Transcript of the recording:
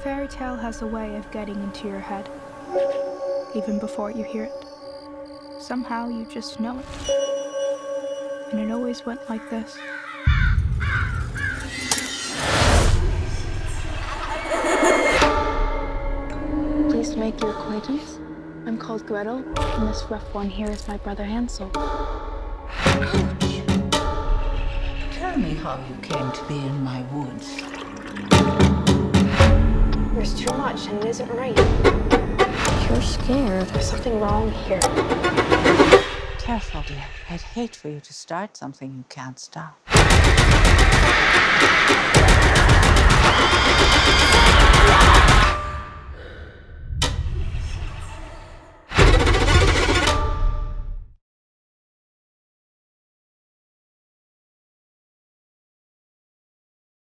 fairy tale has a way of getting into your head, even before you hear it. Somehow you just know it. And it always went like this. Pleased to make your acquaintance. I'm called Gretel, and this rough one here is my brother Hansel. Ouch. Tell me how you came to be in my woods. There's too much, and it isn't right. You're scared. There's something wrong here. Careful, dear. I'd hate for you to start something you can't stop.